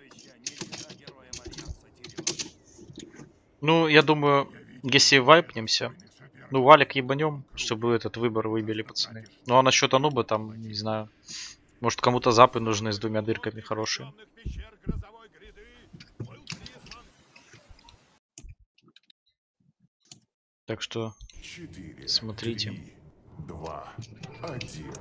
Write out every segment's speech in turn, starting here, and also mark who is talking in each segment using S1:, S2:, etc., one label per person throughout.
S1: Ну, я думаю, если вайпнемся, ну, валик ебанем, чтобы этот выбор выбили пацаны. Ну, а насчет ануба там, не знаю, может кому-то запы нужны с двумя дырками хорошие. Так что
S2: 4,
S1: смотрите.
S2: 3, 2, 1.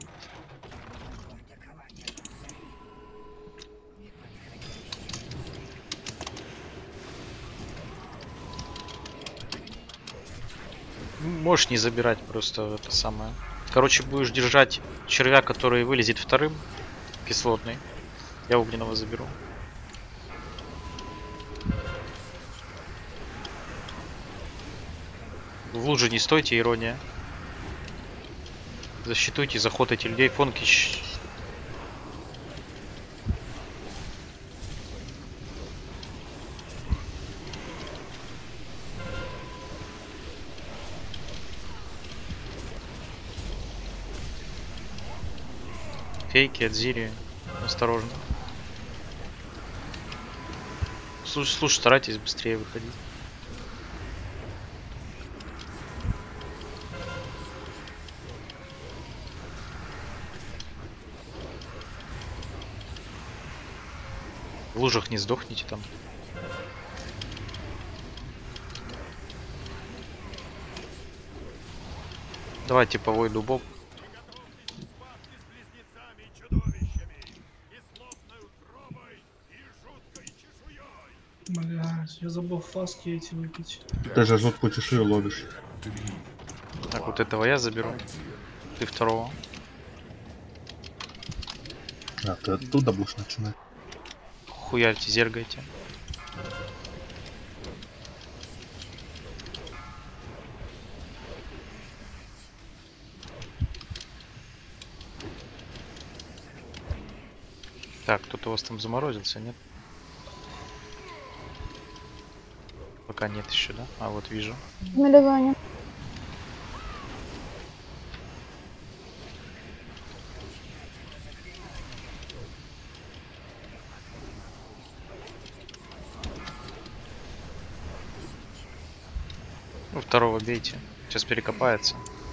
S1: Можешь не забирать просто это самое. Короче, будешь держать червя, который вылезет вторым, кислотный. Я огненного заберу. В луже не стойте, ирония. Защитуйте, захотайте людей. Фонкич. Фейки от Зири. Осторожно. Слушай, старайтесь быстрее выходить. В лужах не сдохните там. Давайте типовой дубок.
S3: Блять, я забыл фаски эти выпить.
S4: Ты же жуткую чешую ловишь.
S1: Так, вот этого я заберу. Ты второго.
S4: А, ты оттуда будешь начинать.
S1: Хуярьте, зергайте. Так, кто-то у вас там заморозился, нет? Пока нет еще, да? А вот вижу.
S5: В мелизоне.
S1: Ну, второго бейте. Сейчас перекопается.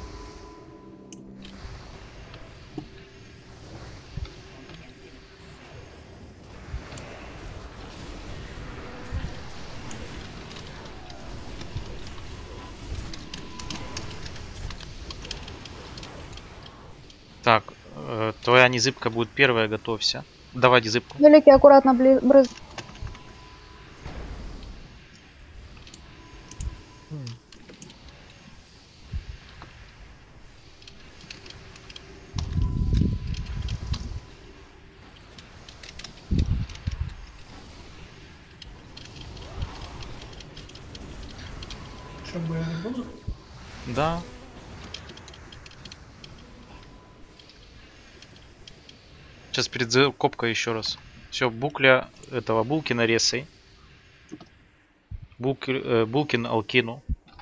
S1: Так, твоя незыбка будет первая, готовься. Давай незыбку.
S5: Великий аккуратно брыз.
S3: Что, бы я не буду?
S1: Да. Сейчас перед закопкой еще раз. Все, букля этого Булкина ресай. Булкин Алкину.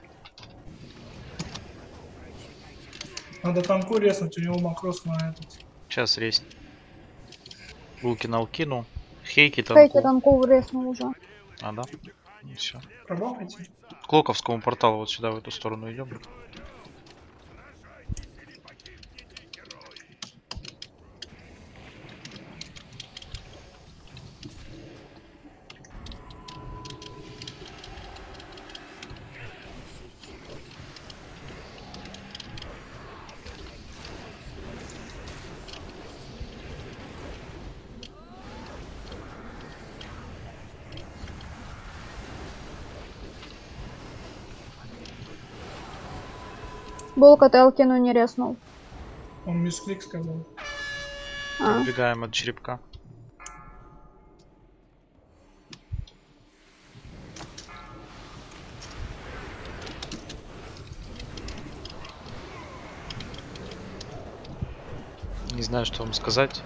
S3: Надо танку резнуть, у него макрос на этот.
S1: Сейчас рейс. Булкин Алкину. Хейки
S5: Хейки
S1: танку.
S5: танку резнул уже.
S1: А, да? Все.
S3: Пробахайте.
S1: К Локовскому порталу вот сюда, в эту сторону идем.
S5: Булка Телкину не резнул.
S3: Он мисклик сказал.
S5: А.
S1: Убегаем от черепка. Не знаю, что вам сказать.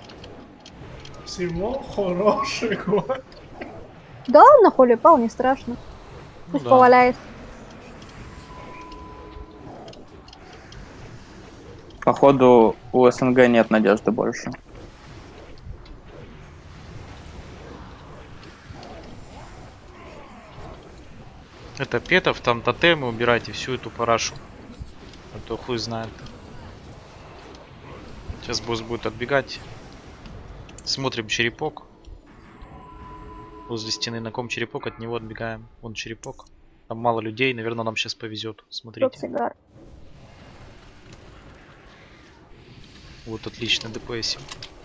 S3: Всего хорошего.
S5: Да, на холе пал, не страшно.
S1: Ну
S5: Пусть
S1: да.
S5: поваляется.
S6: Походу у СНГ нет надежды больше.
S1: Это петов, там тотемы, убирайте всю эту парашу. А то хуй знает. Сейчас босс будет отбегать. Смотрим черепок. Возле стены на ком черепок, от него отбегаем. Вон черепок. Там мало людей, наверное, нам сейчас повезет. Смотрите.
S5: Сигар.
S1: Вот отлично, ДПС.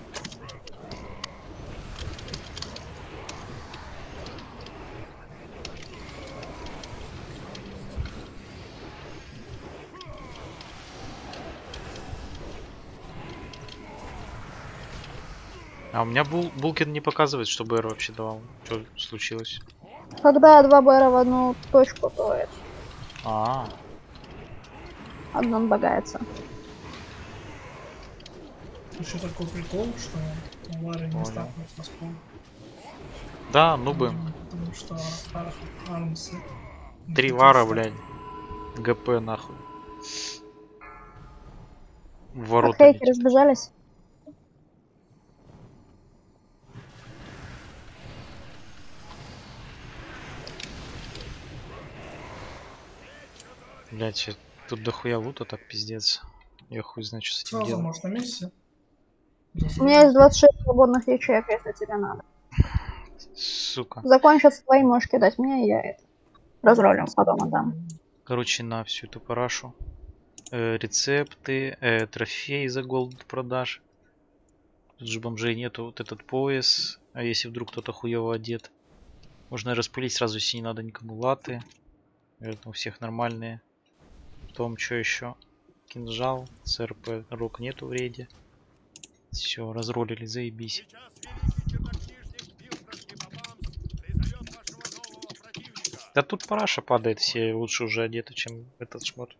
S1: А у меня Булкин не показывает, что БР вообще давал. Что случилось?
S5: Когда два БР в одну точку, то это одно багается.
S3: Еще такой прикол, что Ларри не
S1: Понял.
S3: стакнут на спол.
S1: Да, нубы.
S3: Потому что армсы.
S1: 3 вара, блядь. ГП нахуй. В
S5: Как
S1: ворота
S5: хейки
S1: летит.
S5: разбежались.
S1: Блядь, тут дохуя лута, так пиздец. Я хуй знаю, что с этим
S3: Сразу
S1: делать.
S3: можешь на месте.
S5: У меня есть 26 свободных ячеек, если тебе надо.
S1: Сука.
S5: Закончатся твои, можешь кидать мне, и я это разролим, потом отдам.
S1: Короче, на всю эту парашу. Рецепты, трофеи за голд продаж. Тут же бомжей нету. Вот этот пояс. А если вдруг кто-то хуево одет? Можно распылить сразу, если не надо никому латы. Наверное, у всех нормальные. Потом, что еще? Кинжал, СРП, рок нету в рейде. Все, разролили, заебись. Да тут параша падает, все лучше уже одеты, чем этот шмот.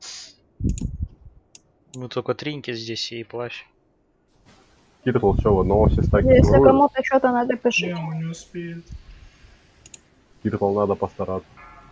S1: Мы только тринки здесь и плащ.
S7: Кирилл, что, в одного все стаки
S5: Если
S7: воруют?
S5: кому-то что-то надо, пиши.
S3: Прямо не успеет.
S7: Кирилл, надо постараться.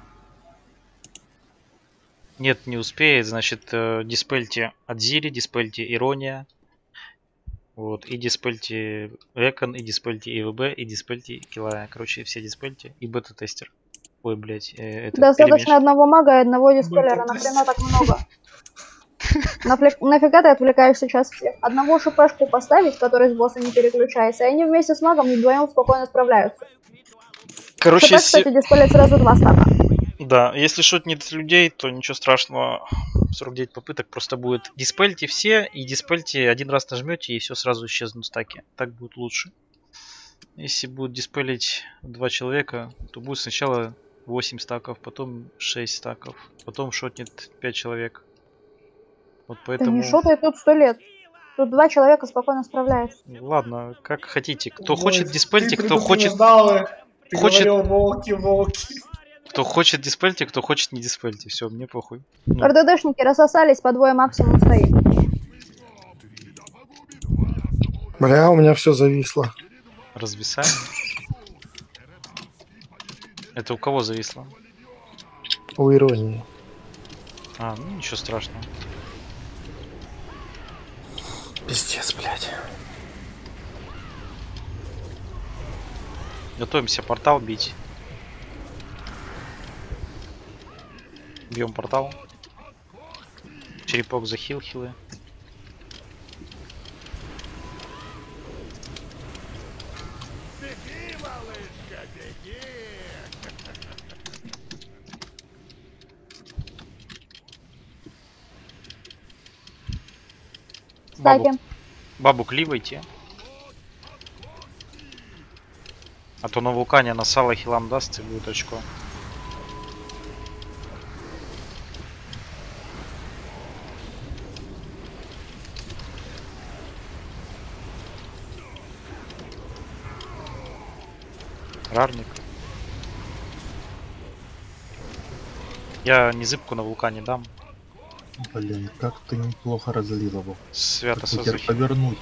S1: Нет, не успеет, значит, диспельте Адзири, диспельте Ирония. Вот, и диспельте Рекон, и диспельте ИВБ, и диспельте Килая. Короче, все диспельте. И бета-тестер. Ой, блять, это
S5: Достаточно одного мага и одного диспеллера,
S3: Бета-тестер.
S5: нахрена так много? Нафига ты отвлекаешь сейчас всех? Одного шпшку поставить, который с босса не переключается, и они вместе с магом вдвоем спокойно справляются.
S1: Короче,
S5: ШП, кстати, диспеллит сразу 2 стака.
S1: да, если шотнет людей, то ничего страшного. 49 попыток просто будет. Диспельте все, и диспельте один раз нажмете, и все сразу исчезнут стаки. Так будет лучше. Если будет диспелить 2 человека, то будет сначала 8 стаков, потом 6 стаков, потом шотнет 5 человек. Вот
S5: Да
S1: поэтому...
S5: не шотай тут 100 лет. Тут 2 человека спокойно справляются.
S1: Ладно, как хотите. Кто
S3: Ой,
S1: хочет диспельте,
S3: ты
S1: кто хочет...
S3: предупреждал их. Ты
S1: хочет-
S3: говорил, волки.
S1: Кто хочет диспельте, кто хочет не диспельте. Все, мне похуй. Ну,
S5: РДДшники рассосались, по двое максимум стоит.
S8: Бля, у меня все зависло.
S1: развисаем. Это у кого зависло?
S8: У иронии.
S1: А, ну ничего страшного.
S8: Пиздец, блядь.
S1: Готовимся портал бить. Бьем портал. Черепок за хилы.
S5: Стаки.
S1: Бабу кливайте. А то на вулкане на сало хилам даст и будет очко. Рарник. Я незыбку на вулкане дам.
S4: Блин, как ты неплохо разлил его.
S1: Свято
S4: Как теперь
S1: созухи.
S4: повернуть?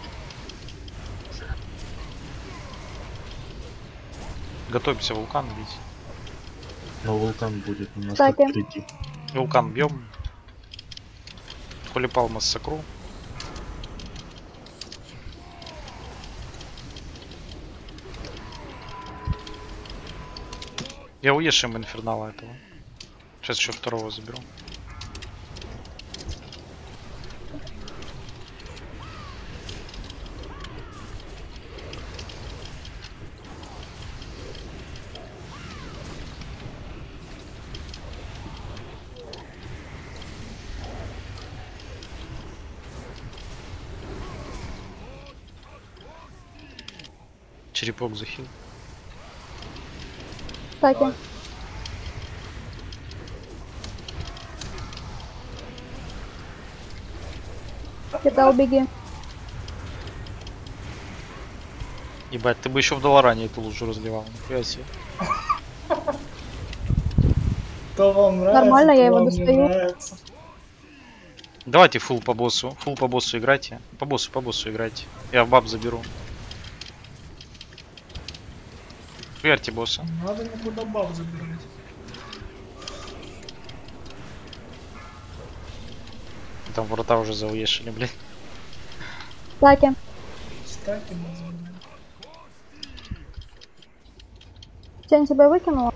S1: Готовимся вулкан бить.
S4: Но вулкан будет немножко
S5: Кстати.
S4: впереди.
S1: Вулкан бьем. Холипал массакру. Я уешим инфернала этого. Сейчас еще второго заберу. Черепок захил.
S5: Таки. Кидал, беги.
S1: Ебать, ты бы еще в Долоране эту лужу разливал. Нихуя себе.
S3: То вам нравится,
S5: Нормально,
S3: то
S5: я его
S3: вам не
S5: достаю.
S3: нравится.
S1: Давайте фул по боссу. Фул по боссу играйте. По боссу играйте. Я в баб заберу. Верьте босса.
S3: Надо никуда баб забирать.
S1: Там врата уже зауешили, блин.
S5: Таки.
S3: Стаки мы забираем.
S5: Тень тебя выкинула?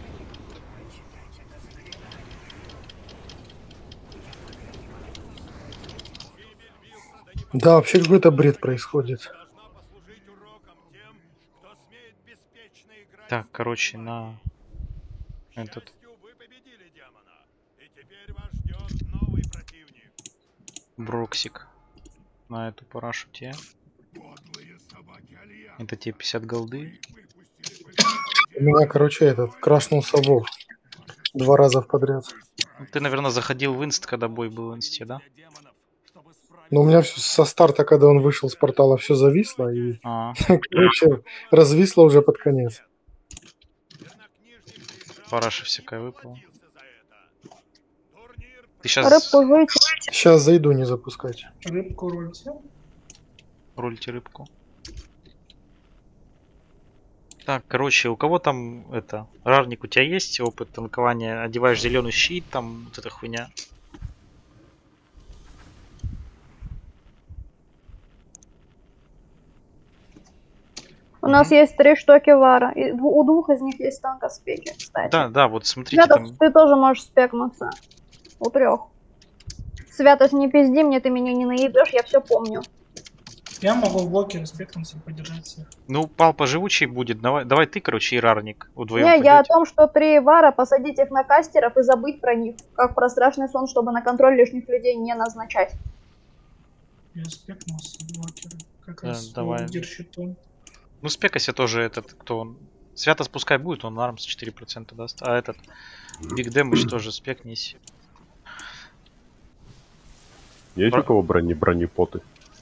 S8: Да, вообще какой-то бред происходит.
S1: Так, короче, на этот. Броксик. На эту парашу тебе. Это тебе 50 голды.
S8: У меня, короче, этот крашнул совов 2 раза подряд.
S1: Ты, наверное, заходил в инст, когда бой был в инсте, да?
S8: Но у меня со старта, когда он вышел с портала, все зависло и,
S1: А,
S8: короче, развисло уже под конец.
S1: параша всякая выпала. Ты сейчас
S5: Рыбку выйти.
S8: Сейчас зайду, не запускать.
S3: Рыбку рольте.
S1: рулите рыбку. Так, короче, у кого там это? Рарник, у тебя есть опыт танкования? Одеваешь зеленый щит, там вот эта хуйня.
S5: У нас есть 3 штуки вара. И у 2 из них есть танкоспеки, кстати.
S1: Да, да, вот смотрите
S5: Святость,
S1: там.
S5: ты тоже можешь спекнуться. У 3. Святость, не пизди мне, ты меня не наебешь, я все помню.
S3: Я могу в блоке респектнуться и поддержать всех.
S1: Ну, пал поживучий будет. Давай ты, короче, и рарник вдвоем.
S5: Не, я о
S1: пойдете.
S5: том, что 3 вара, посадить их на кастеров и забыть про них. Как про страшный сон, чтобы на контроль лишних людей не назначать.
S3: Я спекнулся в блокеры. Как
S1: Да,
S3: раз
S1: давай.
S3: лидер щитом.
S1: Ну, спекайся тоже этот, кто он. Святость пускай будет, он армс 4% даст. А этот, Big Damage тоже спекнись.
S7: Есть у кого бронепоты?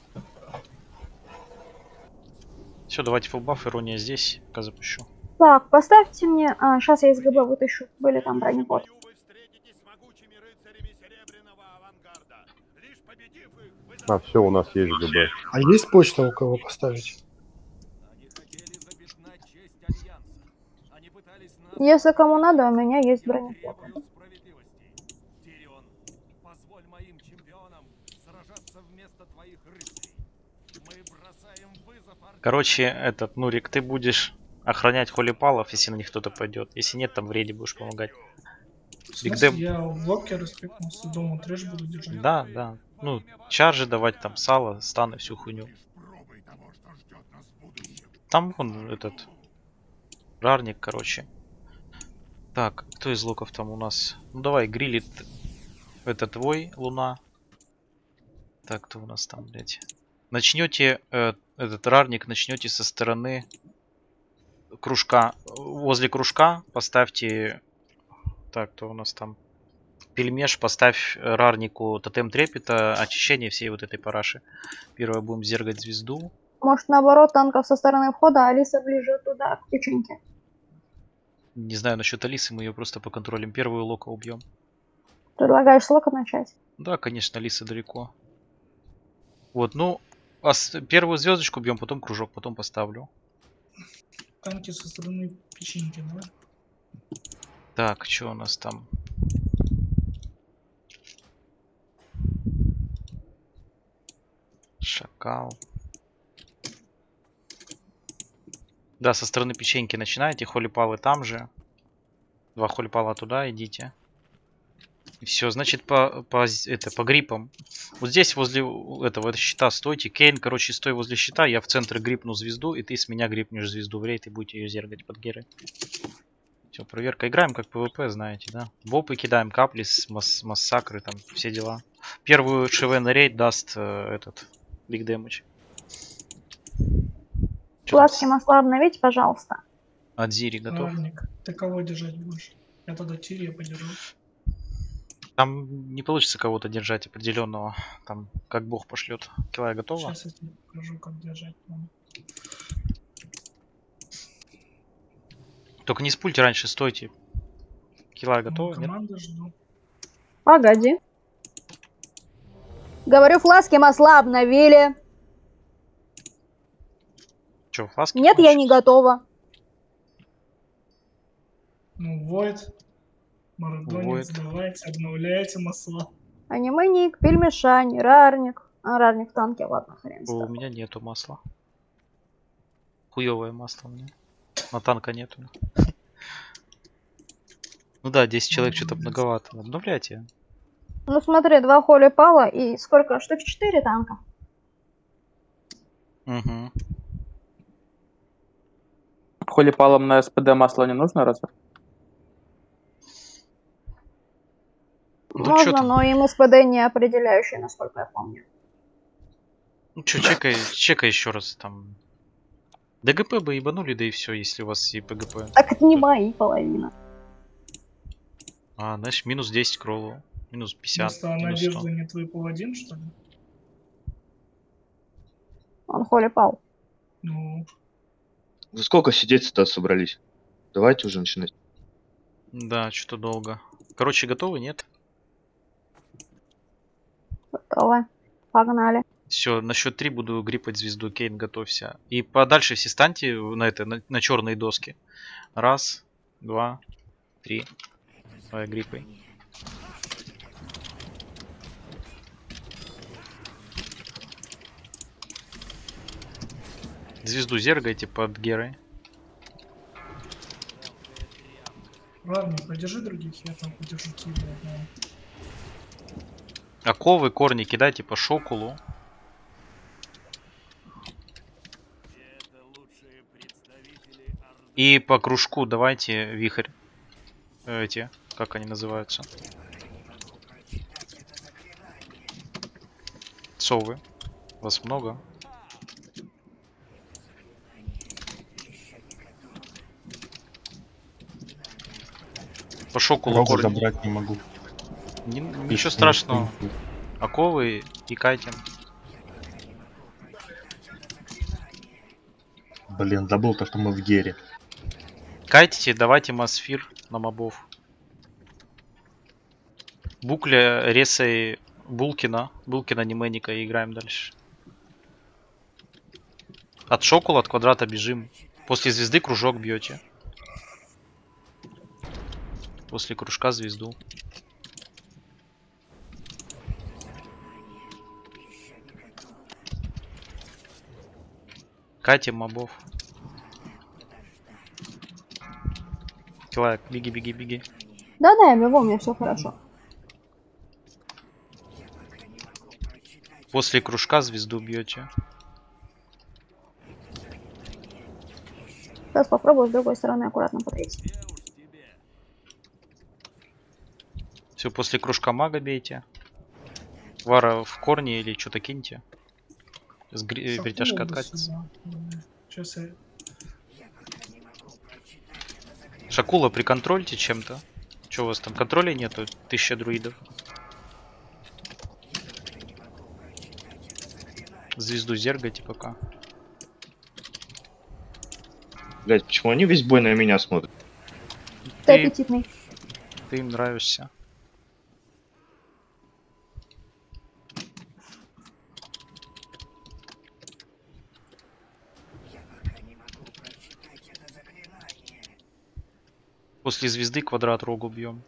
S1: Все, давайте фулбаф, ирония здесь, пока запущу.
S5: Так, поставьте мне... А, сейчас я из ГБ вытащу. Были там бронепот.
S7: А, все, у нас есть ГБ.
S8: А есть почта у кого поставить?
S5: Если кому надо, у меня есть бронепот.
S1: Короче, этот, Нурик, ты будешь охранять холипалов, если на них кто-то пойдет. Если нет, там в рейде будешь помогать.
S3: В
S1: Big
S3: смысле,
S1: Dam.
S3: я в блоке респектнулся, думаю, трэш буду держать.
S1: Да, да. Ну, чаржи давать, там, сало, станы, всю хуйню. Там он, этот, рарник, короче. Так, кто из луков там у нас? Ну, давай, грилит. Это твой, Луна. Так, кто у нас там, блядь? Начнете, этот рарник начнете со стороны кружка. Возле кружка поставьте... Так, кто у нас там? Пельмеш, поставь рарнику тотем трепета, очищение всей вот этой параши. Первое будем зергать звезду.
S5: Может, наоборот, танков со стороны входа, а Алиса ближе туда, к печеньке.
S1: Не знаю насчет Алисы, мы ее просто по контролем. Первую лока убьем.
S5: Предлагаешь с лока начать?
S1: Да, конечно, Алиса далеко. Вот, ну, первую звездочку бьем, потом кружок, потом поставлю.
S3: Танки со стороны печеньки, да?
S1: Так, что у нас там? Шакал. Да, со стороны печеньки начинаете, холипалы там же. 2 холипала туда, идите. Все, значит, по гриппам. Вот здесь возле этого щита стойте. Кейн, короче, стой возле щита. Я в центр грипну звезду, и ты с меня грипнешь звезду в рейд и будете ее зергать под герой. Все, проверка. Играем как ПВП, знаете, да? Бопы кидаем, капли с массакры, там все дела. Первую ШВ на рейд даст этот биг дэмэдж.
S5: Глазки масла обновите, пожалуйста.
S1: От Зири готов.
S3: Равник. Ты кого держать будешь? Я тогда Тирия подержу.
S1: Там не получится кого-то держать определенного. Там как бог пошлет. Килая готова?
S3: Сейчас я тебе покажу, как держать.
S1: Только не спульте раньше, стойте. Килая готова? Нет?
S3: Команду жду.
S5: Погоди. Говорю, фласки масла обновили.
S1: Че, фласки?
S5: Нет, я не готова.
S3: Ну, Void. Марадонец,
S1: Void.
S3: давайте, обновляйте масла.
S5: Аниме-ник, пельмешань, рарник. А, рарник в танке, ладно, хрен с
S1: У
S5: тобой.
S1: меня нету масла. Хуевое масло у меня. На танка нету. Ну да, 10 человек что-то многовато. Обновляйте.
S5: Ну смотри, 2 холи пала и сколько? Штук 4 танка.
S1: Угу.
S6: Холипалом на СПД масло не нужно, разве?
S1: Ну, чё
S5: Можно,
S1: там?
S5: но им СПД не определяющий, насколько я помню.
S1: Ну чё, чекай еще раз там. ДГП бы ебанули, да и все, если у вас и ПГП.
S5: Так это не мои половина.
S1: А, значит, минус 10 к роллу. Минус 50.
S3: Просто
S1: Минус 100.
S3: Надежда не твой паладин, что ли?
S5: Он холи пал.
S3: Ну,
S9: За сколько сидеть-то собрались? Давайте уже начинать.
S1: Да, что-то долго. Короче, готовы, нет?
S5: Готово. Погнали.
S1: Все, на счет 3 буду гриппать звезду. Кейн, готовься. И подальше все станьте на черные доски. Раз, два, три. Давай, гриппай. Звезду зергайте под герой.
S3: ладно, подержи других, я там подержу Тирия.
S1: Оковы, корни кидайте по шокулу. И по кружку давайте вихрь. Эти, как они называются? Совы. Вас много. По шокулу
S4: Рогу
S1: корни.
S4: забрать не могу.
S1: Ничего страшного. Оковы и кайтинг.
S4: Блин, забыл то, что мы в гере.
S1: Кайтите, давайте мосфир на мобов. Букля, ресай Булкина. Булкина, Неменика и играем дальше. От шокула, от квадрата бежим. После звезды кружок бьете. После кружка звезду. Катим мобов. Килайк, беги, беги, беги.
S5: Да-да, я бегу, у меня все хорошо.
S1: После кружка звезду бьете.
S5: Сейчас попробую с другой стороны аккуратно подойти.
S1: Все, после кружка мага бейте. Вара в корне или что-то киньте. С притяжка откатится.
S3: Сейчас я...
S1: Шакула, приконтрольте чем-то. Что у вас там, контроля нету? 1000 друидов. Звезду зергайте пока.
S9: Блять, почему они весь бой на меня смотрят?
S5: Ты аппетитный.
S1: Ты им нравишься. После звезды квадрат рогу бьем.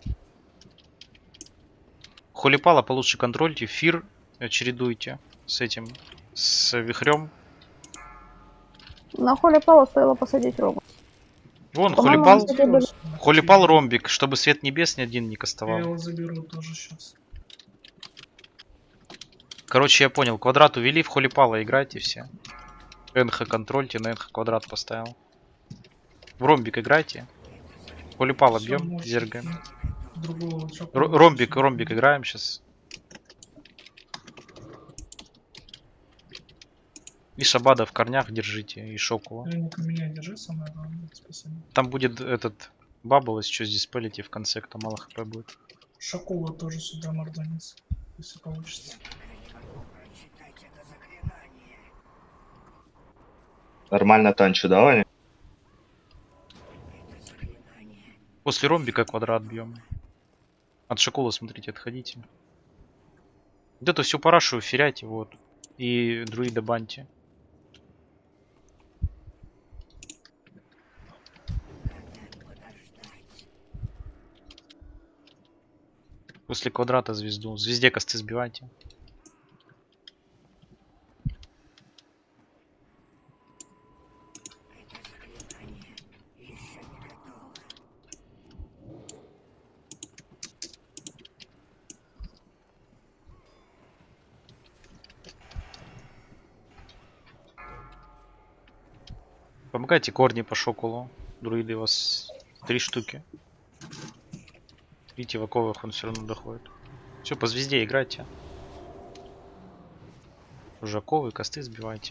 S1: Холипала получше контрольте. Фир чередуйте с этим. С вихрем.
S5: На холи пала стоило посадить рогу.
S1: Вон,
S5: По-моему,
S1: Холипал,
S5: он, кстати, был-
S1: Холипал ромбик, чтобы свет небес ни один не
S3: Я
S1: кастовал.
S3: его заберу тоже сейчас.
S1: Короче, я понял, квадрат увели, в Холипала играйте все. НХ контрольте, на НХ квадрат поставил. В ромбик играйте. Холипала
S3: Всё,
S1: бьем,
S3: можете
S1: зергаем.
S3: кинуть другого Джаку.
S1: Ромбик играем сейчас. И Шабада в корнях держите, и Шокула.
S3: Леник, меня держи, самое главное. Спасибо.
S1: Там будет этот бабл, если что, здесь спалите в конце, кто мало хп будет.
S3: Шакула тоже сюда морданец, если получится.
S9: Нормально танчу, да, Ваня?
S1: После ромбика квадрат бьем. От Шакула, смотрите, отходите. Вот эту всю парашу феряйте, вот. И друида баньте. После квадрата звезду. Звезде косты сбивайте. Помогайте корни по шоколу. Друиды у вас 3 штуки. Видите, в оковах он все равно доходит. Все, по звезде играйте. Уже оковы, косты сбивайте.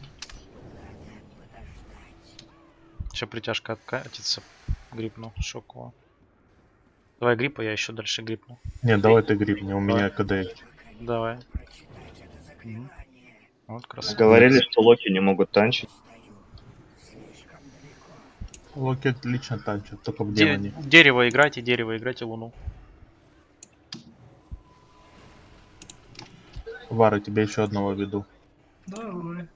S1: Сейчас притяжка откатится. Грипну шокола. Давай гриппа, я еще дальше грипну.
S4: Не, давай ты грипни, у меня КД есть.
S1: Давай. Вот красавчик.
S9: Говорили, что локи не могут танчить.
S4: Локи отлично танчат, только в демоне.
S1: Дерево играйте луну.
S4: Вара, тебя еще одного веду.
S3: Давай.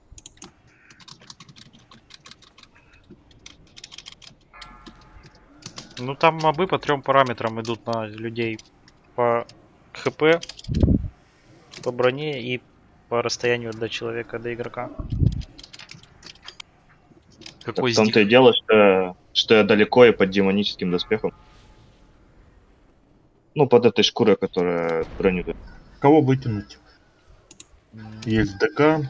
S1: Ну там мобы по 3 параметрам идут на людей. По хп, по броне и по расстоянию до человека, до игрока.
S9: Так
S1: Какой
S9: в том-то и дело, что я далеко и под демоническим доспехом. Ну, под этой шкурой, которая броню дает.
S4: Кого вытянуть? Есть ДК,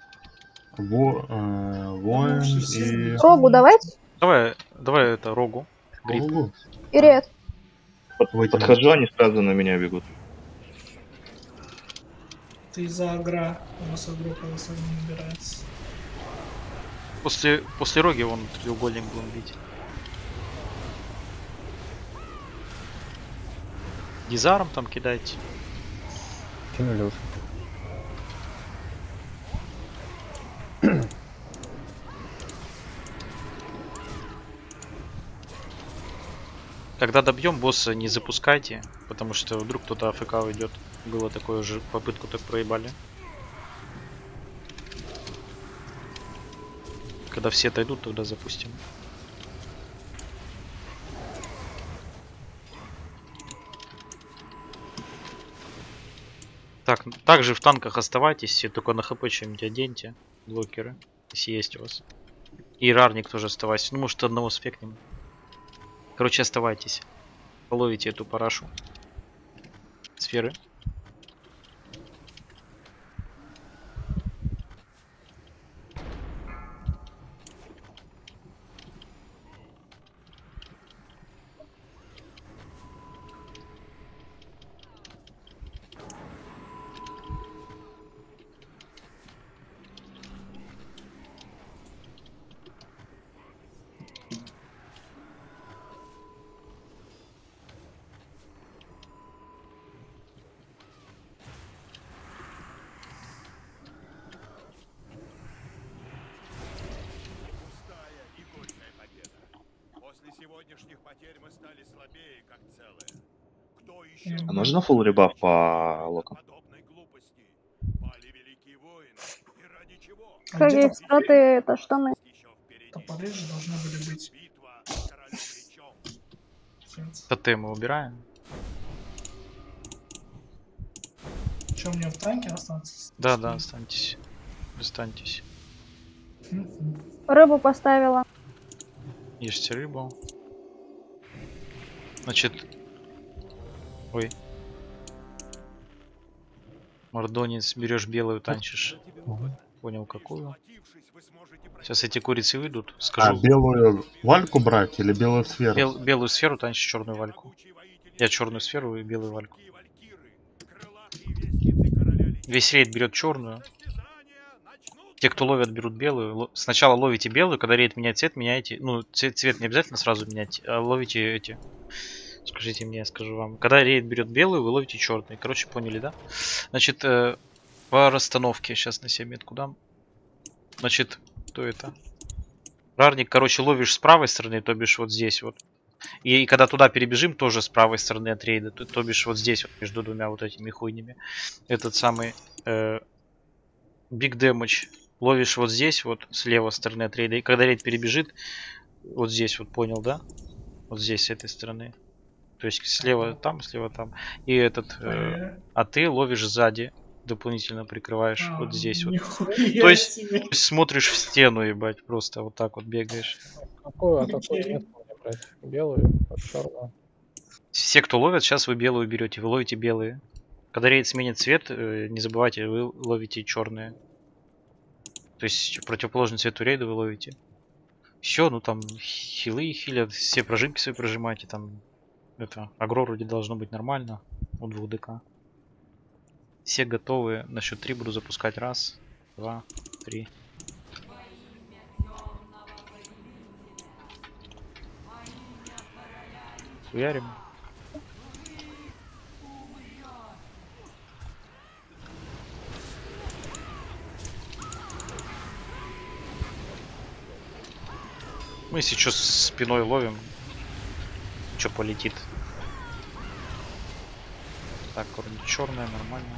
S4: воин и...
S5: Рогу давайте.
S1: Давай это рогу. Грипп.
S4: Ого.
S5: И ред.
S4: Вытянуть.
S9: Подхожу, они сразу на меня бегут.
S3: Ты за агра. У нас агро колоссально набирается.
S1: После роги вон треугольник будем бить. Дизаром там кидайте.
S7: Кинули уже.
S1: Когда добьем босса, не запускайте, потому что вдруг кто-то АФК уйдет. Было такое же, попытку так проебали. Когда все отойдут, тогда запустим. Так, также в танках оставайтесь, только на хп чем-нибудь оденьте, блокеры, если есть у вас. И рарник тоже оставайся, ну может одного спекнем. Короче, оставайтесь. Половите эту парашу. Сферы.
S2: Сегодняшних потерь мы стали слабее, как целое. Кто еще
S9: А можно фулл ребаф по локам?
S2: подобной глупости? Пали великие воины. И ради чего?
S3: А где
S5: Кстати,
S3: там
S5: статы это штаны.
S2: Еще впереди
S3: топоры же должны были быть?
S2: битва с королем мечом.
S1: ТТ мы убираем.
S3: Что, мне в танке остаться?
S1: Да, останьтесь. Останьтесь.
S3: Мгм.
S5: Рыбу поставила.
S1: Ешьте рыбу. Значит... Ой. Мордонец, берешь белую, танчишь. Понял, какую. Сейчас эти курицы выйдут,
S4: А,
S1: скажу.
S4: белую вальку брать или белую сферу?
S1: Белую сферу, танчишь черную вальку. Я черную сферу и белую вальку. Весь рейд берет черную. Те, кто ловят, берут белую. Сначала ловите белую, когда рейд меняет цвет, меняете. Ну, цвет не обязательно сразу менять, а ловите эти. Скажите мне, я скажу вам. Когда рейд берет белую, вы ловите черную. Короче, поняли, да? Значит, по расстановке. Сейчас на себе метку дам. Значит, кто это? Рарник, короче, ловишь с правой стороны, то бишь вот здесь вот. И когда туда перебежим, тоже с правой стороны от рейда, то бишь вот здесь вот между двумя вот этими хуйнями. Этот самый Big Damage ловишь вот здесь вот слева стороны от рейда. И когда рейд перебежит, вот здесь вот, понял, да? Вот здесь с этой стороны. То есть слева там, слева там. И этот, а ты ловишь сзади. Дополнительно прикрываешь вот здесь вот. То есть смотришь в стену, ебать, просто вот так вот бегаешь.
S7: Какую атаку нет мне брать? Белую, черную.
S1: Все, кто ловят, сейчас вы белую берете, вы ловите белые. Когда рейд сменит цвет, не забывайте, вы ловите черные. То есть противоположный цвету рейда вы ловите. Все, ну там хилы хилят, все прожимки свои прожимайте, там это агро вроде должно быть нормально у 2 ДК. Все готовы. На счет 3 буду запускать. 1, 2, 3. Хуярим. Мы если что спиной ловим, что полетит. Так, вроде черная, нормально.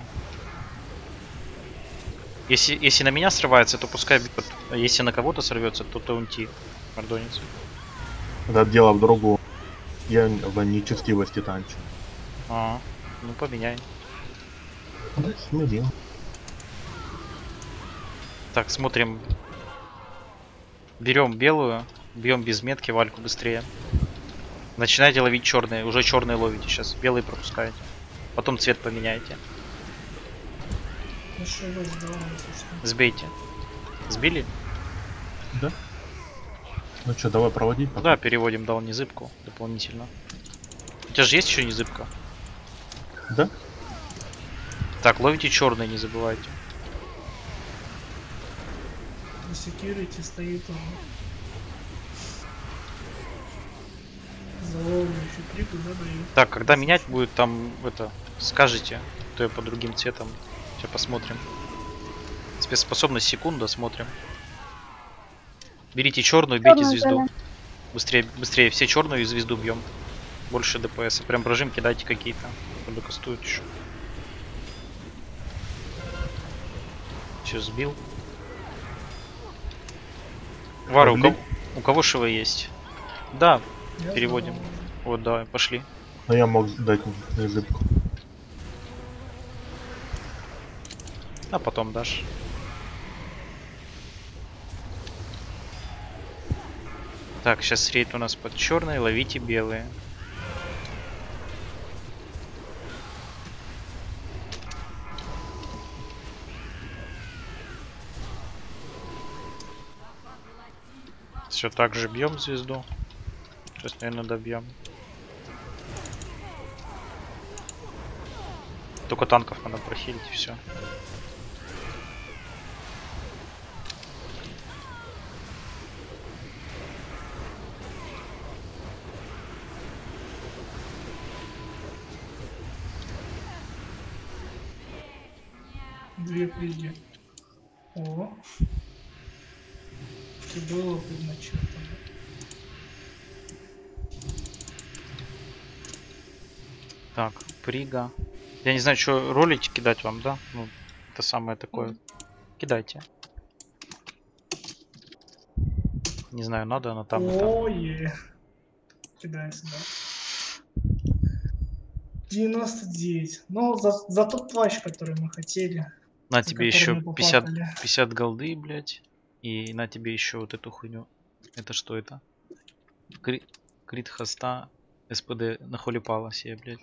S1: Если на меня срывается, то пускай бьет. А если на кого-то сорвется, то таунти. Мордонец.
S4: Это дело в другом. Я в нечестивости танчу.
S1: А, ну поменяй.
S4: Да, смирил.
S1: Так, смотрим. Берем белую, бьем без метки вальку быстрее. Начинайте ловить черные. Уже черные ловите сейчас. Белые пропускаете. Потом цвет поменяете. Сбейте. Сбили?
S4: Да. Ну что, давай проводить пока.
S1: Да, переводим дал незыбку дополнительно. У тебя же есть еще незыбка?
S4: Да?
S1: Так, ловите черные, не забывайте.
S3: На секьюрити стоит он. Заловывающий крипы задают.
S1: Так, когда менять будет, там это скажете, то я по другим цветам. Сейчас посмотрим. Спецспособность секунда, смотрим. Берите черную, бейте
S5: Чёрную
S1: звезду.
S5: взяли.
S1: Быстрее, быстрее. Все черную и звезду бьем. Больше ДПС. Прям прожим кидайте какие-то. Докастуют еще. Все, сбил. Вара, у кого ШВ есть? Да,
S3: Я
S1: переводим.
S3: знаю.
S1: Вот, давай, пошли.
S4: Но я мог дать языбку.
S1: А потом дашь. Так, сейчас рейд у нас под черной, ловите белые. Все так же бьем звезду. Сейчас, наверное, добьем. Только танков надо прохилить и все.
S3: Две фриги. О. Это было предначертано.
S1: Так, Прига. Я не знаю, что ролики кидать вам, да? Ну, это самое такое. Кидайте. Не знаю, надо она там. И там.
S3: Ой, кидай сюда. 99. Ну, за тот плащ, который мы хотели.
S1: На
S3: за
S1: тебе
S3: который
S1: еще
S3: мы
S1: 50,
S3: поплакали.
S1: 50 голды, блять. И на тебе еще вот эту хуйню. Это что это? Крит хоста. СПД на холе пала себе, блядь.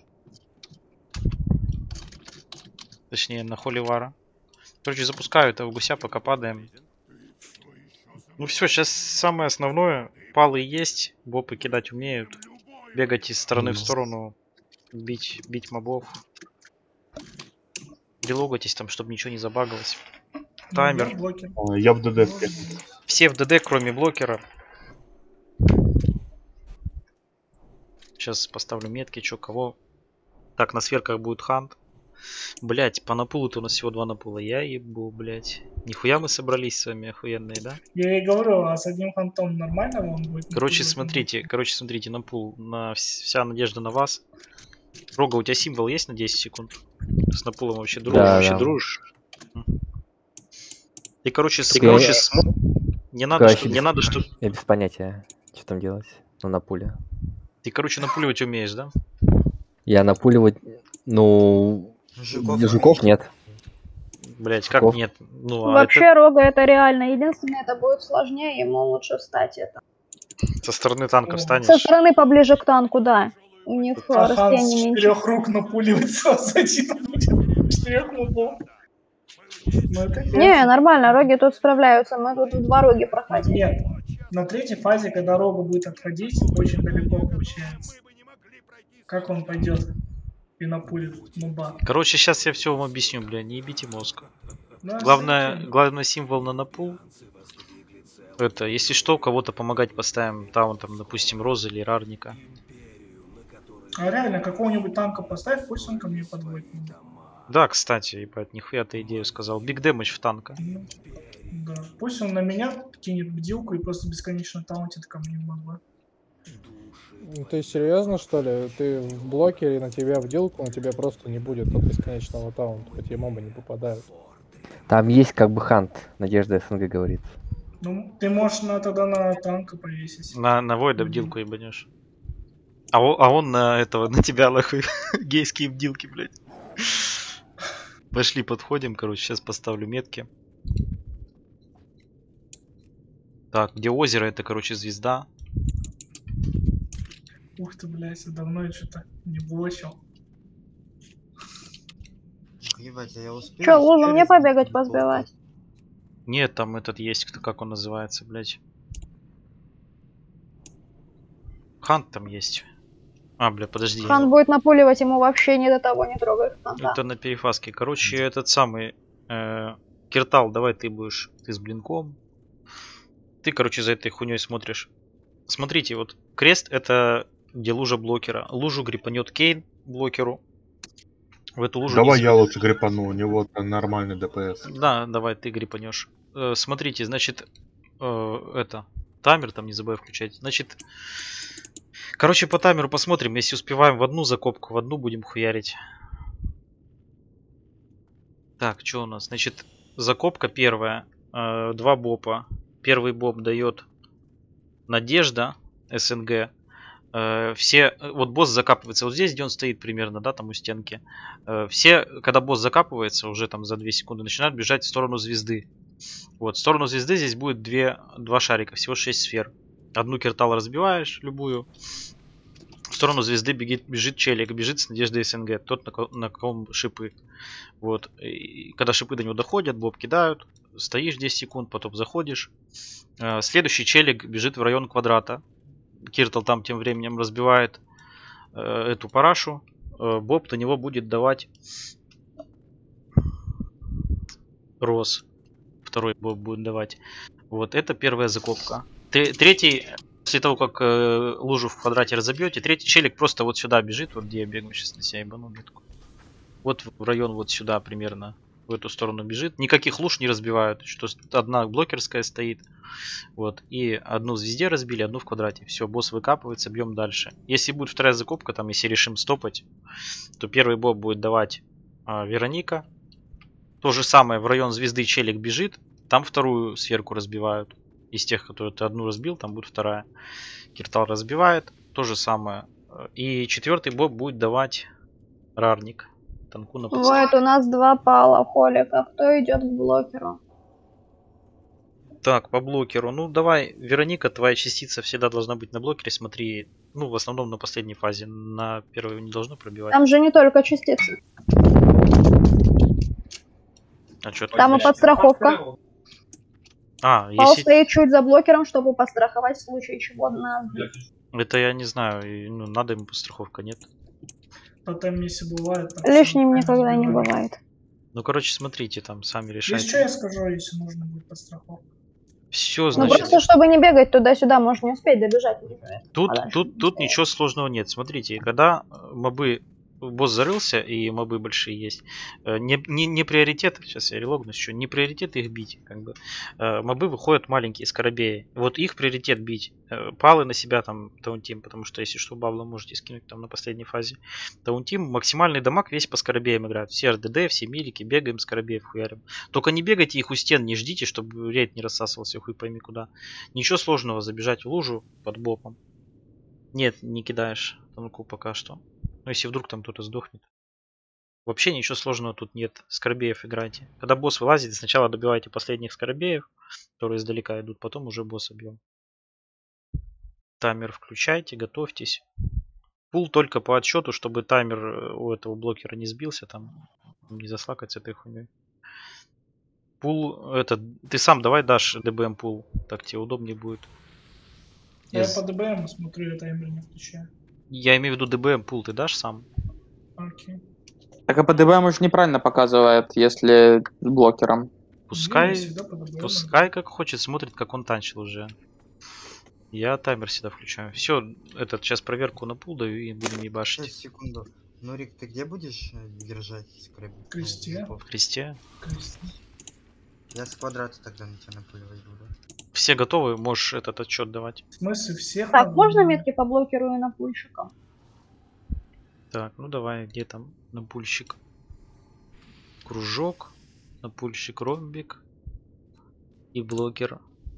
S1: Точнее, на холе вара. Короче, запускаю этого гуся, пока падаем. Ну все, сейчас самое основное. Палы есть, бопы кидать умеют. Бегать из стороны в сторону. Бить мобов. Релогайтесь там, чтобы ничего не забагалось. Таймер.
S3: Я блокер.
S4: Я в ДД.
S1: Все в ДД, кроме блокера. Сейчас поставлю метки, чё, кого. Так, на сверках будет хант. Блять, по напулу-то у нас всего 2 напула. Я ебу, блять. Нихуя мы собрались с вами охуенные, да?
S3: Я и говорю, а с одним хантом нормально он будет?
S1: Короче, смотрите, напул. Вся надежда на вас. Рога, у тебя символ есть на 10 секунд? С напулом вообще дружишь?
S10: Да,
S1: вообще
S10: да.
S1: дружишь? Ты, короче, не надо, что...
S10: Я без понятия, что там делать. Ну, на пуле.
S1: Ты, короче, напуливать умеешь, да?
S10: Я напуливать... Ну... Жуков нет.
S1: Блять, как
S10: Жуков.
S1: нет? Ну, а
S5: Вообще Рога это реально. Единственное, это будет сложнее, ему лучше встать это.
S1: это со стороны танка встанешь.
S5: Со стороны поближе к танку, да. У них
S3: А хан
S5: расстояние
S3: с
S5: меньше.
S3: 4 рук напуливать сразу один будет. 4 мобов. Ну, это
S5: Не, нормально, роги тут справляются. Мы тут в 2 роги проходим.
S3: Нет. На третьей фазе, когда Рога будет отходить, очень далеко получается. Как он пойдет и напулит моба?
S1: Короче, сейчас я все вам объясню, бля, не ебите мозг.
S3: Да,
S1: Главное символ на напул. Это, если что, кого-то помогать поставим таунтом, допустим, Розы или Рарника.
S3: А реально, какого-нибудь танка поставь, пусть он ко мне подводит.
S1: Да, кстати, ебать, нихуя ты идею сказал. Биг дэмэдж в танка.
S3: Ну, да. Пусть он на меня кинет бдилку и просто бесконечно таунтит ко мне моба.
S7: Ты серьезно, что ли? Ты в блокере, на тебя в дилку, на тебя просто не будет от бесконечного таунта, по тебе мобы не попадают.
S10: Там есть как бы хант, Надежда СНГ говорит.
S3: Ну, ты можешь тогда на танка повесить.
S1: На Войда бдилку ебанешь. А он на этого, на тебя нахуй гейские бдилки, блядь. Пошли, подходим, короче, сейчас поставлю метки. Так, где озеро, это, короче, звезда.
S3: Ух ты, блядь, я давно что-то не блочил.
S11: Ебать, а я успел?
S5: Че, лужу мне побегать, позбивать?
S1: Нет, там этот есть, как он называется, блядь. Хант там есть. А, бля, подожди.
S5: Хан будет напуливать, ему вообще не до того, не трогай ханта.
S1: Это на перефаске. Короче, этот самый Киртал, давай ты с блинком. Ты, короче, за этой хуйней смотришь. Смотрите, вот крест это где лужа блокера. Лужу грипанет Кейн блокеру. В эту лужу
S4: Давай
S1: не
S4: я лучше грипану, у него нормальный ДПС.
S1: Да, давай ты грипанешь. Смотрите, значит, это таймер там не забывай включать. Значит, короче, по таймеру посмотрим, если успеваем в одну закопку, в одну будем хуярить. Так, что у нас? Значит, закопка первая. 2 бопа. Первый боп дает Надежда, СНГ. Все, вот босс закапывается вот здесь, где он стоит примерно, да, там у стенки. Все, когда босс закапывается, уже там за 2 секунды, начинают бежать в сторону звезды. Вот, в сторону звезды здесь будет 2 шарика, всего 6 сфер. Одну Киртал разбиваешь, любую. В сторону звезды бежит челик, бежит с Надеждой СНГ, тот, на ком шипы. Вот, и когда шипы до него доходят, боб кидают, стоишь 10 секунд, потом заходишь. Следующий челик бежит в район квадрата. Киртл там тем временем разбивает эту парашу. Боб на него будет давать Роз. Второй боб будет давать. Вот, это первая закопка. Третий, после того, как лужу в квадрате разобьете, третий челик просто вот сюда бежит, вот где я бегу, сейчас на себя ебану метку. Вот в район вот сюда примерно, в эту сторону бежит. Никаких луж не разбивают, что одна блокерская стоит. Вот, и одну в звезде разбили, одну в квадрате. Все, босс выкапывается, бьем дальше. Если будет вторая закопка, там, если решим стопать, то первый боб будет давать Вероника. То же самое, в район звезды челик бежит, там вторую сферку разбивают. Из тех, которые ты одну разбил, там будет вторая. Киртал разбивает, то же самое. И четвертый боб будет давать Рарник. Танку на подставку.
S5: Вот, у нас 2 пала холика. Кто идет к блокеру?
S1: Так, по блокеру. Ну, давай, Вероника, твоя частица всегда должна быть на блокере. Смотри, Ну, в основном на последней фазе. На первой не должно пробивать.
S5: Там же не только частицы.
S1: А что
S5: Там и подстраховка.
S1: А,
S5: Пал
S1: если...
S5: стоит чуть за блокером, чтобы подстраховать в случае чего нас.
S1: Это я не знаю. Ну, надо ему подстраховка, нет?
S3: Потом, если бывает...
S5: Лишним никогда не бывает.
S1: Ну, короче, смотрите, там сами решайте.
S3: Если что, я скажу, если нужно будет подстраховка.
S1: Все,
S5: Ну
S1: значит...
S5: просто, чтобы не бегать туда-сюда, можно не успеть добежать.
S1: Тут ничего сложного нет. Смотрите, когда мобы... Босс зарылся, и мобы большие есть. Не приоритет, сейчас я релогнусь еще, не приоритет их бить. Как бы. Мобы выходят маленькие, скоробеи. Вот их приоритет бить. Палы на себя там таунтим, потому что если что, бабла можете скинуть там на последней фазе. Таунтим, максимальный дамаг весь по скоробеям играют. Все РДД, все милики, бегаем, скоробеев хуярим. Только не бегайте их у стен, не ждите, чтобы рейд не рассасывался, хуй пойми куда. Ничего сложного забежать в лужу под боком. Нет, не кидаешь танку пока что. Ну, если вдруг там кто-то сдохнет. Вообще ничего сложного тут нет. Скоробеев играйте. Когда босс вылазит, сначала добивайте последних скоробеев, которые издалека идут, потом уже босса бьем. Таймер включайте, готовьтесь. Пул только по отсчету, чтобы таймер у этого блокера не сбился, там не заслакать с этой хуйней. Пул, это, ты сам давай дашь ДБМ пул, так тебе удобнее будет.
S3: Я по ДБМ смотрю, я таймер не включаю.
S1: Я имею в виду ДБМ пул, ты дашь сам?
S3: Окей.
S6: Так а по ДБМ уж неправильно показывает, если с блокером.
S1: Пускай, пускай как хочет, смотрит, как он танчил уже. Я таймер всегда включаю. Все, этот сейчас проверку на пул даю и будем ебашить.
S11: Секунду. Нурик, ты где будешь держать скрэб?
S3: В кресте.
S1: В кресте?
S11: Я с квадрата тогда на тебя напуливать буду.
S1: Все готовы? Можешь этот отчет давать.
S3: В смысле всех?
S5: Так, можно метки по блокеру и напульщикам?
S1: Так, ну давай, где там напульщик? Кружок, напульщик ромбик и блокер.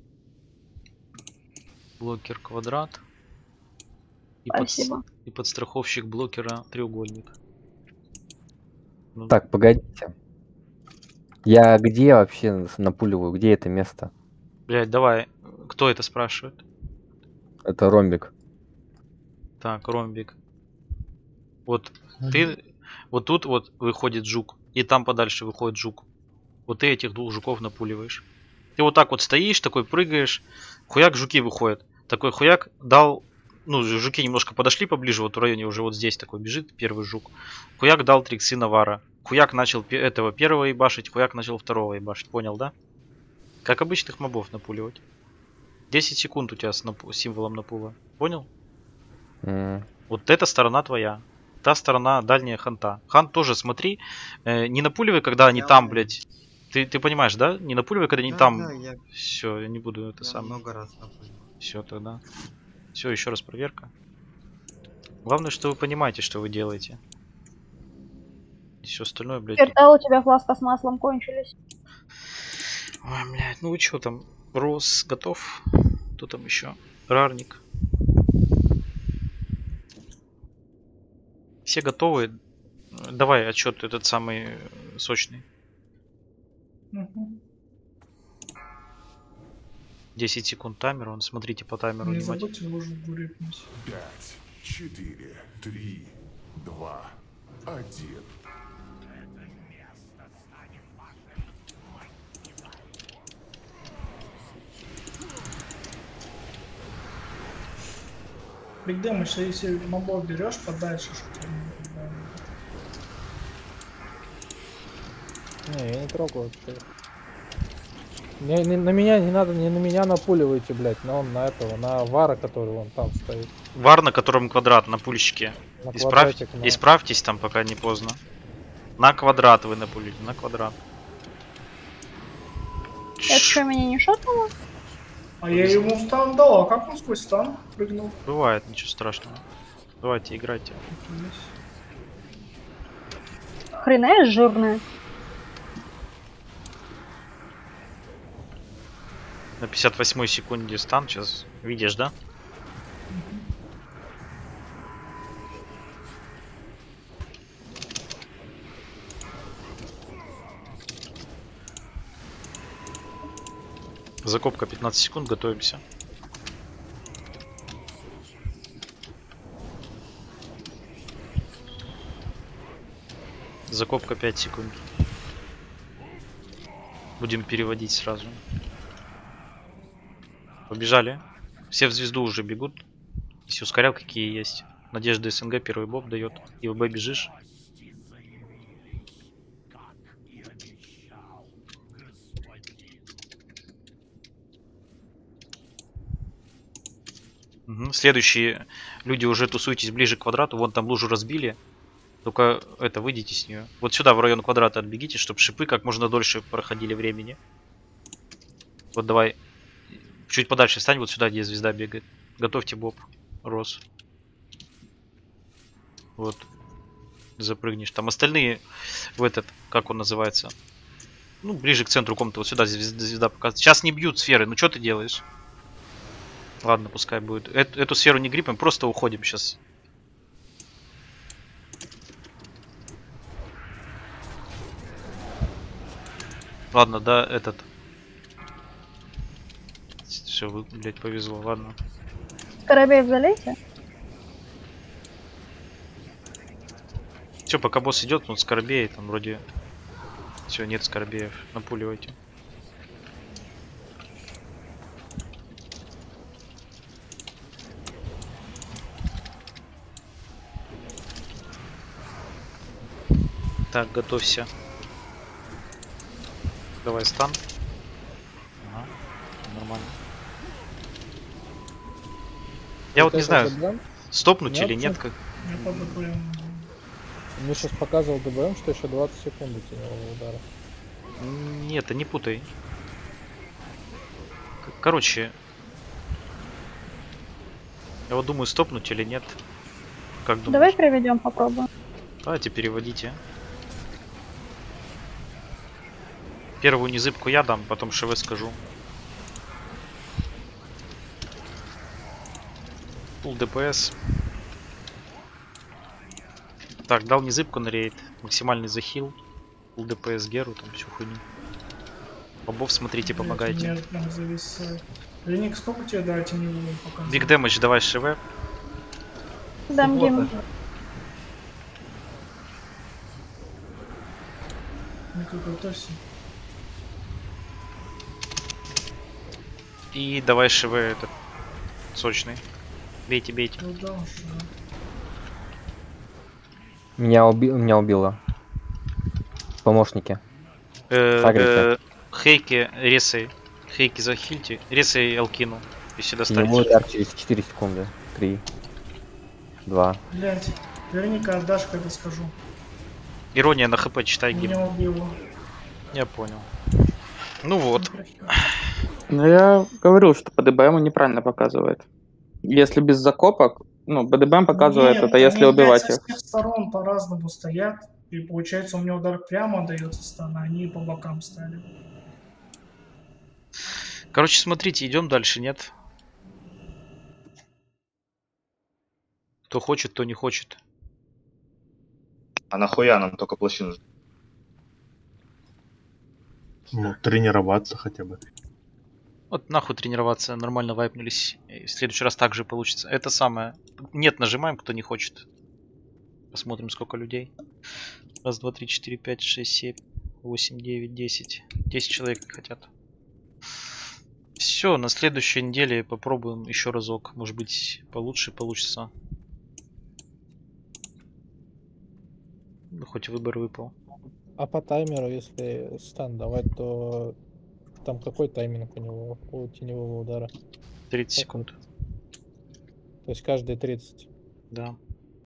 S1: Блокер квадрат. И, и подстраховщик блокера треугольник. Ну,
S10: так, погодите. Я где вообще напуливаю? Где это место?
S1: Блядь, давай. Кто это спрашивает?
S10: Это ромбик.
S1: Так, ромбик. Вот ты... Вот тут вот выходит жук. И там подальше выходит жук. Вот ты этих двух жуков напуливаешь. Ты вот так вот стоишь, такой прыгаешь. Хуяк, жуки выходят. Такой хуяк дал... Ну, жуки немножко подошли поближе. Вот в районе уже вот здесь такой бежит первый жук. Хуяк дал триксы Навара. Хуяк начал этого первого ебашить. Хуяк начал второго ебашить. Понял, да? Как обычных мобов напуливать. 10 секунд у тебя с символом напула. Понял? Вот эта сторона твоя. Та сторона дальняя ханта. Хант тоже смотри. Не напуливай, когда они там, блядь. Ты понимаешь, да? Не напуливай, когда они там. Да, все, я не буду это сам.
S11: Много раз напуливал.
S1: Все тогда. Все, еще раз проверка. Главное, что вы понимаете, что вы делаете. И все остальное, блядь.
S5: Черта, у тебя фласка с маслом кончились.
S1: Ой, блядь, ну вы что там? Рос готов? Кто там еще? Рарник. Все готовы? Давай отчет этот самый сочный. 10 секунд таймер, он смотрите по таймеру.
S3: Не забудьте ложу гурипнуть.
S2: 5, 4, 3, 2, 1.
S3: Биг Дэмэдж, если мобов берешь подальше, что-то.
S7: Не, я не трогаю вообще. На меня не надо, не на меня напуливайте, блядь, но он на этого, на Вара, который вон там стоит.
S1: Вар, на котором квадрат, на пульщике.
S7: На
S1: Исправьтесь там, пока не поздно. На квадрат вы напулите, на квадрат.
S5: Это что, меня не шотнуло?
S3: А я ему стан дал, а как он сквозь стан прыгнул?
S1: Бывает, ничего страшного. Давайте, играйте.
S5: Хрена жирная.
S1: На 58-й секунде стан сейчас. Видишь, да? Закопка 15 секунд, готовимся. Закопка 5 секунд. Будем переводить сразу. Побежали. Все в звезду уже бегут. Если ускорял, какие есть. Надежда СНГ первый боб дает. И ВБ бежишь. Угу. Следующие люди уже тусуйтесь ближе к квадрату. Вон там лужу разбили. Только это, выйдите с нее. Вот сюда, в район квадрата отбегите, чтобы шипы как можно дольше проходили времени. Вот давай. Чуть подальше встань, вот сюда, где звезда бегает. Готовьте боб. Рос. Вот. Запрыгнешь. Там остальные в этот, как он называется? Ну, ближе к центру комнаты. Вот сюда звезда показывает. Сейчас не бьют сферы. Ну, что ты делаешь? Ладно, пускай будет. Эту сферу не гриппим, просто уходим сейчас. Ладно, да, этот. Все, блять, повезло, ладно.
S5: Скоробеев залейте.
S1: Все, пока босс идет, он скоробеет, там вроде. Все, нет скоробеев. Напуливайте. Так, готовься. Давай стан. Ага, нормально. Я вот не знаю, стопнуть или нет. Как...
S3: Я по ДБМ.
S7: Мне сейчас показывал ДБМ, что еще 20 секунд до теневого удара.
S1: Нет, не путай. Короче. Я вот думаю, стопнуть или нет. Как думаешь?
S5: Давай проведем, попробуем.
S1: Давайте переводите. Первую незыбку я дам, потом ШВ скажу. Пул ДПС. Так, дал незыбку на рейд. Максимальный захил. Пул ДПС Геру, там всю хуйню. Бобов смотрите, помогайте.
S3: Нет, прям зависает. Леник, сколько тебе дать теневую показывать?
S1: Биг дэмэдж давай ШВ.
S5: Дам гейм.
S3: Ну-ка, готовься.
S1: И давай ШВ этот сочный. Бейте, бейте.
S3: Ну да, уж, да.
S10: Меня убило. Помощники. Сагрите.
S1: Хейки, ресей. Хейки захильте. Ресей Алкину. Если
S10: Теневой
S1: достанете.
S10: удар через 4 секунды. 3. 2.
S3: Блять, наверняка отдашь, когда скажу.
S1: Ирония на ХП, читай гимн.
S3: Меня убило.
S1: Я понял. Ну вот.
S6: Ну, я говорил, что по ДБМу неправильно показывает. Если без закопок, ну, БДБМ показывает
S3: Нет,
S6: это, если
S3: они,
S6: убивать
S3: блядь,
S6: их.
S3: со всех сторон по-разному стоят. И получается, у меня удар прямо дается стан, а они по бокам стали.
S1: Короче, смотрите, идем дальше, нет? Кто хочет, кто не хочет.
S9: А нахуя нам только плащину?
S4: Ну, тренироваться хотя бы.
S1: Вот нахуй тренироваться, нормально вайпнулись. И в следующий раз также получится. Это самое. Нет, нажимаем, кто не хочет. Посмотрим, сколько людей. Раз, два, три, четыре, пять, шесть, семь, 8, 9, 10. 10 человек не хотят. Все, на следующей неделе попробуем еще разок. Может быть, получше получится. Ну, хоть выбор выпал.
S7: А по таймеру, если стан давать, то там какой тайминг у него, у теневого удара?
S1: 30 секунд.
S7: То есть каждые 30.
S1: Да.